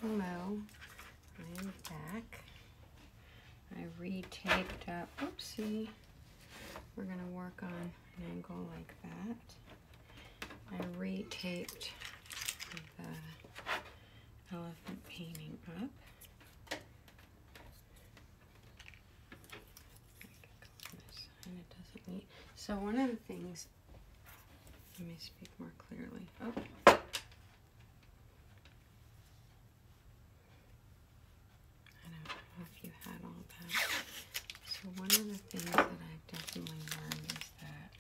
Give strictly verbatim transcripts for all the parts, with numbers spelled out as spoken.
Hello, I am back. I retaped up, oopsie, we're gonna work on an angle like that. I retaped the elephant painting up. And it doesn't need, so one of the things, let me speak more clearly. Oh. If you had all that. So one of the things that I've definitely learned is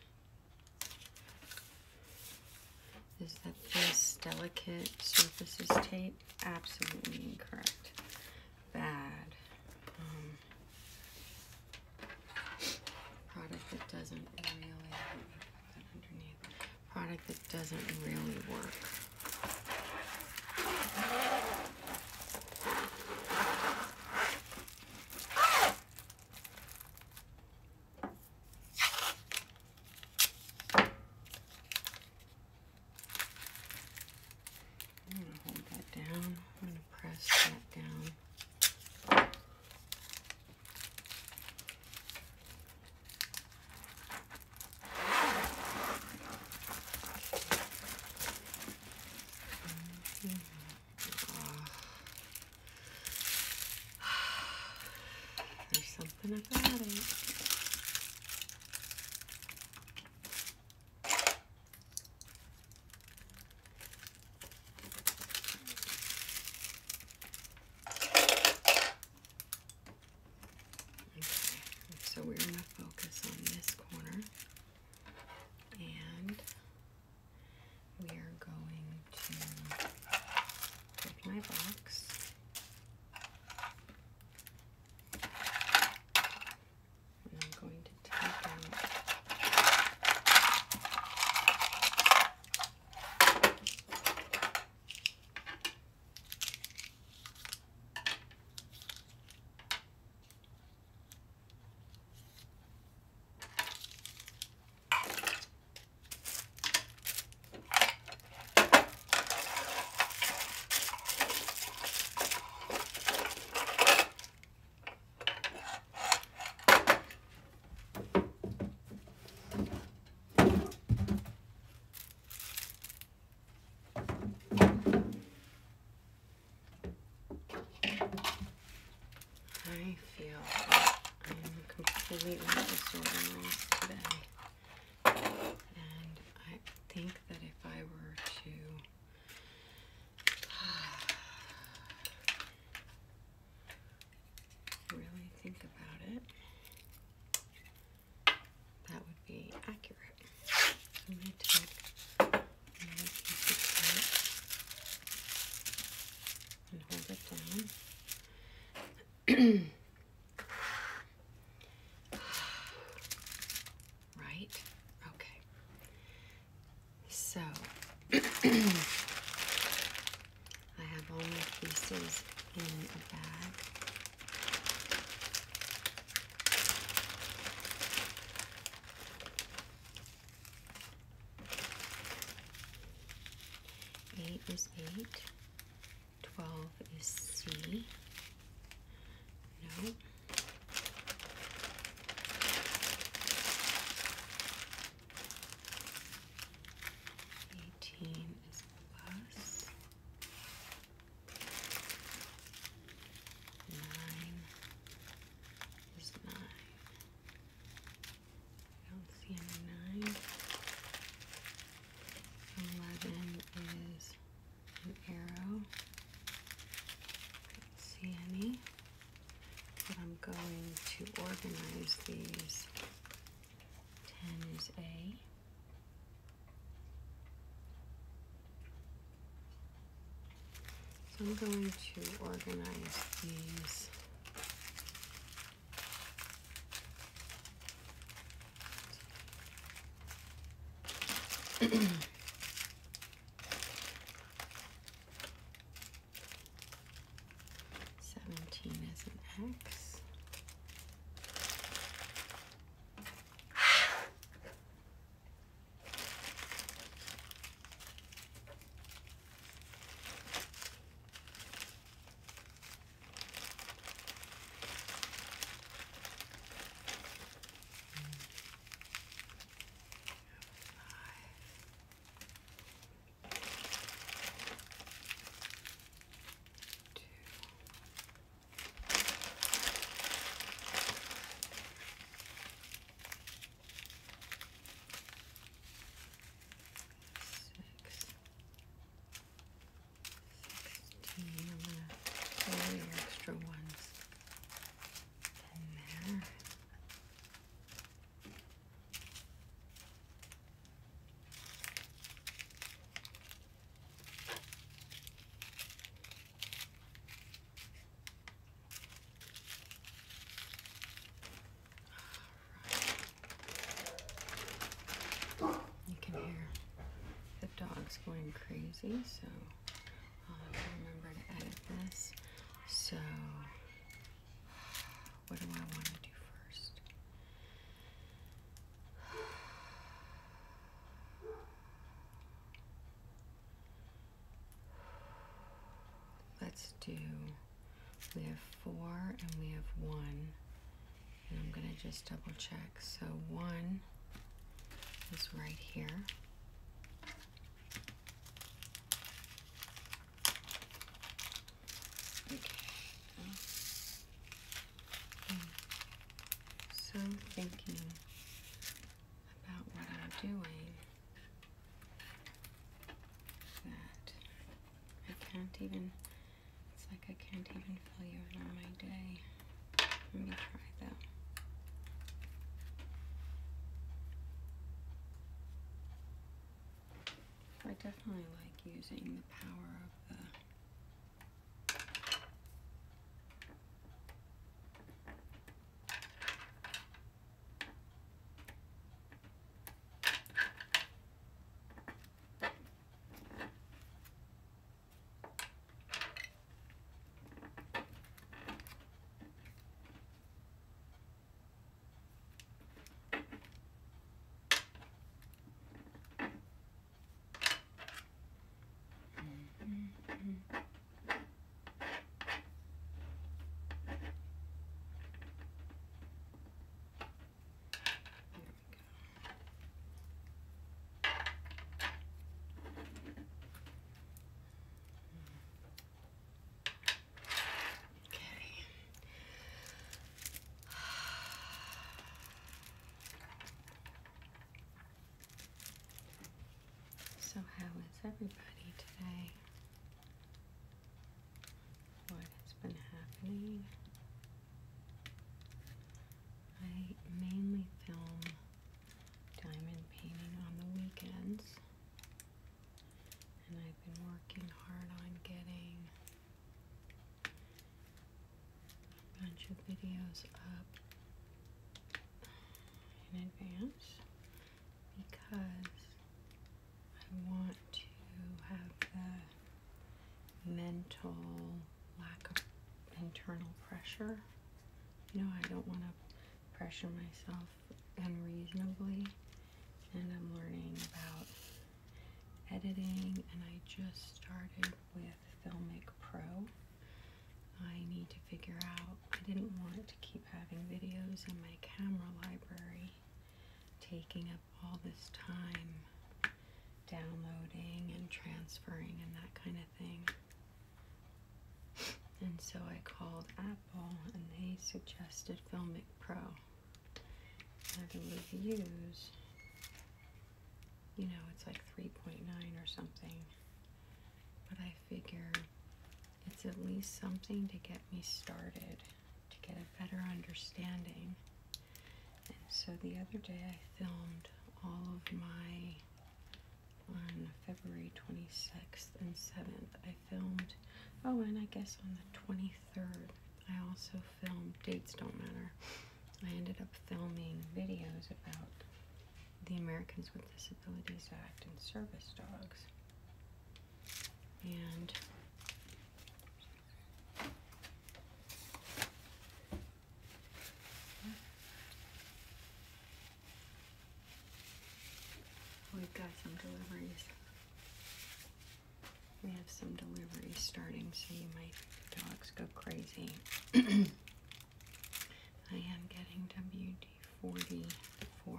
that is that this delicate surfaces tape, absolutely incorrect. Bad. Um, product that doesn't really, let me put that underneath. Product that doesn't really work. There's something about it. Okay, so we're going to focus on this corner, and we are going to take my box. I feel I am completely disorganized today, and I think that if I were to really think about it, that would be accurate. I'm going to take another piece of tape and hold it down. Right? Okay. So, I have all my pieces in a bag. Eight is eight. Twelve is C. No. eighteen is plus. nine is nine. I don't see any nine. eleven is an arrow. Don't see any. But I'm going to organize these. ten is A. So I'm going to organize these seventeen is an X. crazy, so I'll have to remember to edit this. So, what do I want to do first? Let's do, we have four and we have one, and I'm going to just double check. So one is right here. Okay. So thinking about what I'm doing that I can't even, it's like I can't even fill you in on my day. Let me try though. I definitely like using the power of the So how is everybody today? What has been happening? I mainly film diamond painting on the weekends, and I've been working hard on getting a bunch of videos up in advance because I want to have the mental lack of internal pressure. You know, I don't want to pressure myself unreasonably, and I'm learning about editing, and I just started with Filmic Pro. I need to figure out, I didn't want to keep having videos in my camera library taking up all this time downloading and transferring and that kind of thing. And so I called Apple and they suggested Filmic Pro. Now the reviews, you know, it's like three point nine or something. But I figure it's at least something to get me started, to get a better understanding. And so the other day I filmed all of my, on February twenty-sixth and seventh, I filmed, oh, and I guess on the twenty-third, I also filmed, dates don't matter, I ended up filming videos about the Americans with Disabilities Act and service dogs. And we've got some deliveries. We have some deliveries starting, so you might hear the dogs go crazy. I am getting W D forty for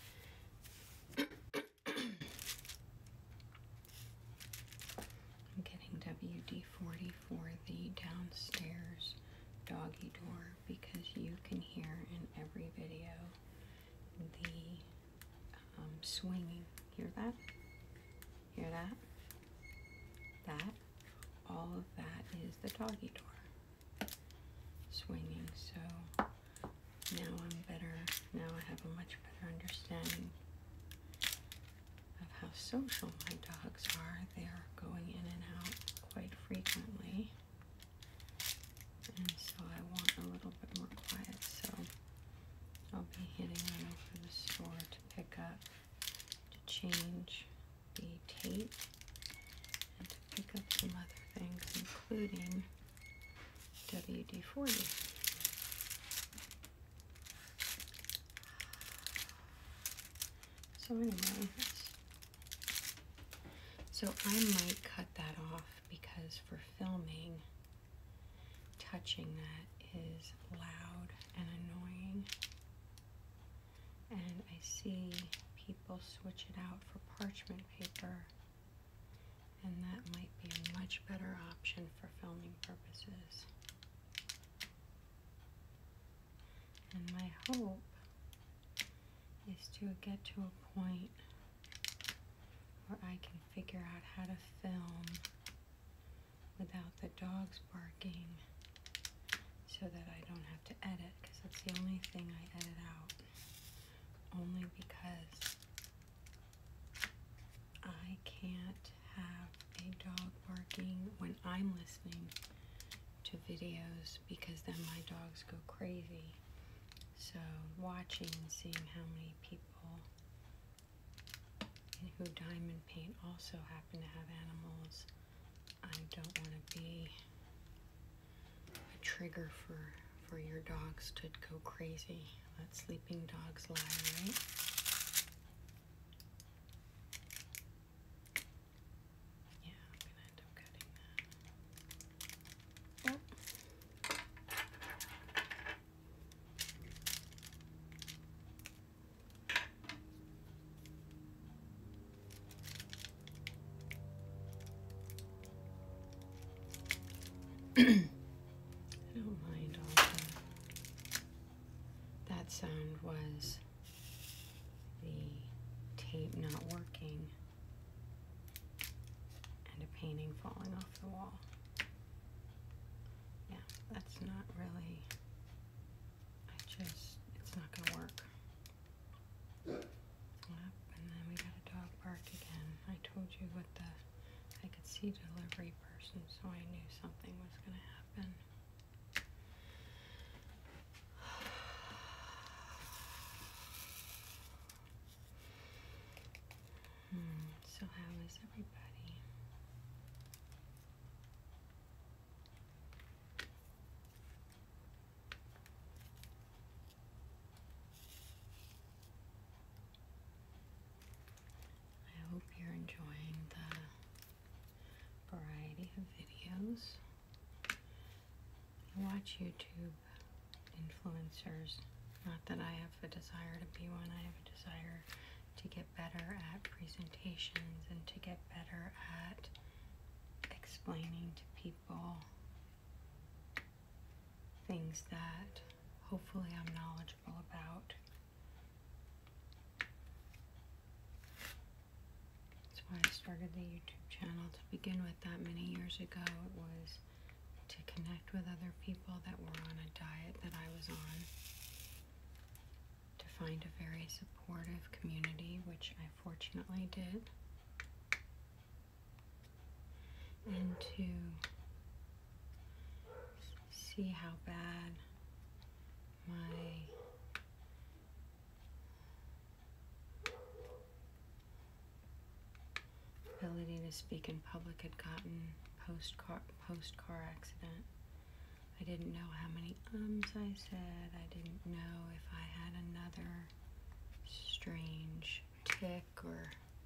I'm getting W D forty for the downstairs doggy door because you can hear in every video the um, swinging. Hear that? Hear that? That? All of that is the doggy door swinging. So now I'm better, now I have a much better understanding of how social my dogs are. They are going in and out quite frequently. And so I want a little bit more quiet, so I'll be hitting right over the store to pick up, to change the tape including W D forty. So anyway, so I might cut that off because for filming, touching that is loud and annoying. And I see people switch it out for parchment paper, and that might be a much better option for filming purposes. And my hope is to get to a point where I can figure out how to film without the dogs barking so that I don't have to edit, because that's the only thing I edit out. Only because I can't have a dog barking when I'm listening to videos, because then my dogs go crazy. So watching and seeing how many people who diamond paint also happen to have animals, I don't want to be a trigger for, for your dogs to go crazy. Let sleeping dogs lie, right? Yeah, I'm going to end up cutting that. Oh. I don't mind all the, that sound was the tape not working and a painting falling off the wall. Yeah, that's not really, I just, it's not gonna work. Yep, and then we got a dog bark again. I told you what the, I could see delivery person, so I knew something was gonna happen. Hmm, so how is everybody? I hope you're enjoying the variety of videos. I watch YouTube influencers. Not that I have a desire to be one, I have a desire to get better at presentations and to get better at explaining to people things that hopefully I'm knowledgeable about. That's why I started the YouTube channel to begin with that many years ago. It was to connect with other people that were on a diet that I was on, to find a very supportive community, which I fortunately did, and to see how bad my ability to speak in public had gotten post-car, post-car accident. I didn't know how many ums I said. I didn't know if I had another strange tick or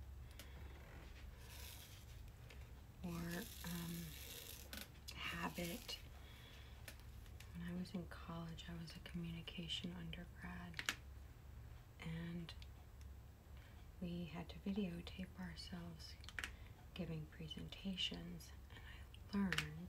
or um, habit. When I was in college, I was a communication undergrad, and we had to videotape ourselves giving presentations, and I learned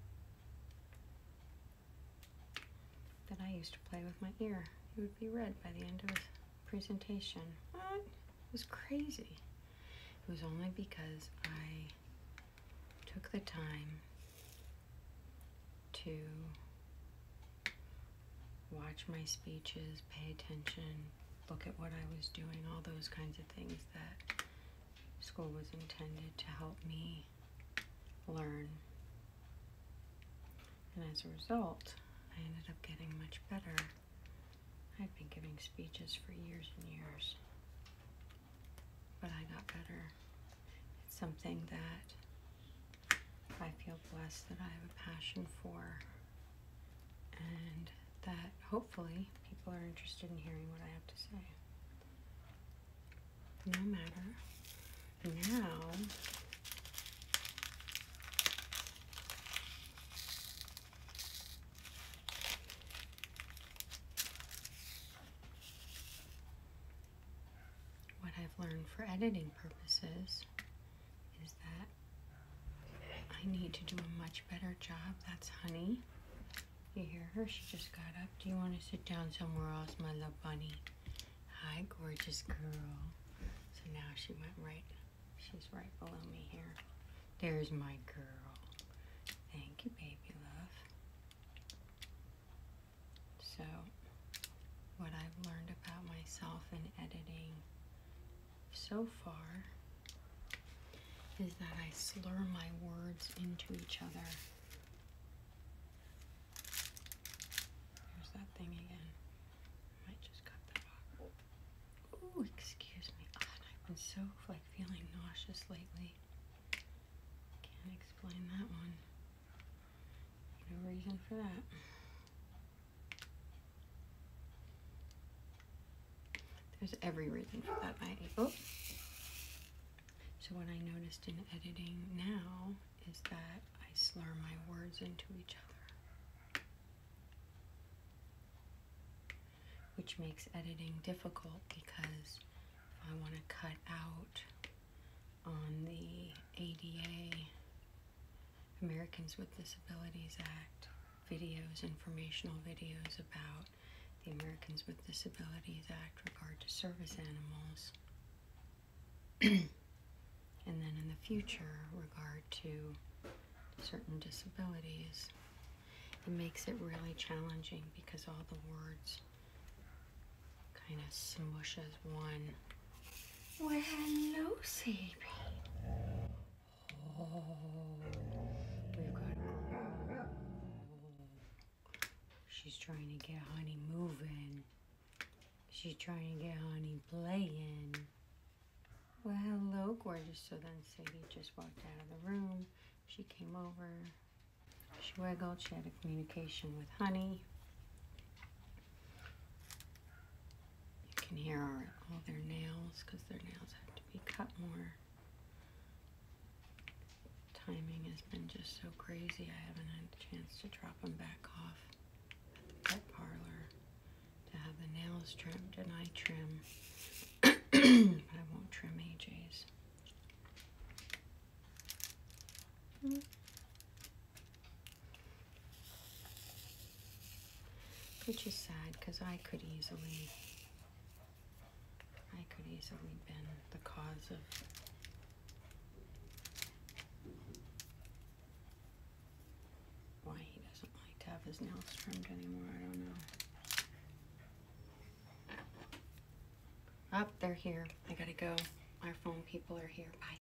that I used to play with my ear. It would be red by the end of a presentation. What? It was crazy. It was only because I took the time to watch my speeches, pay attention, look at what I was doing, all those kinds of things that school was intended to help me learn. And as a result, I ended up getting much better. I'd been giving speeches for years and years, but I got better. It's something that I feel blessed podcast that I have a passion for, and that hopefully people are interested in hearing what I have to say. No matter. Now, what I've learned for editing purposes is that I need to do a much better job. That's Honey. You hear her? She just got up. Do you want to sit down somewhere else, my love bunny? Hi, gorgeous girl. So now she went right, she's right below me here. There's my girl. Thank you, baby love. So, what I've learned about myself in editing so far is that I slur my words into each other. There's that thing again. Might just cut that off. Ooh, excuse me. Oh, and I've been so like feeling nauseous lately. Can't explain that one. No reason for that. There's every reason for that. I oh. So what I noticed in editing now is that I slur my words into each other, which makes editing difficult because if I want to cut out on the A D A, Americans with Disabilities Act, videos, informational videos about the Americans with Disabilities Act regard to service animals, and then in the future regard to certain disabilities, it makes it really challenging because all the words kind of smush as one. Well, hello, Sadie. Oh, we've got a girl. She's trying to get Honey moving. She's trying to get Honey playing. Well, hello, gorgeous. So then Sadie just walked out of the room. She came over. She wiggled. She had a communication with Honey. You can hear our, all their nails because their nails have to be cut more. Timing has been just so crazy. I haven't had a chance to drop them back off at the pet parlor to have the nails trimmed, and I trim. But I won't trim A J's. Mm. Which is sad because I could easily, I could easily been the cause of why he doesn't like to have his nails trimmed anymore. I don't know. Up, oh, they're here. I gotta go. Our phone people are here. Bye.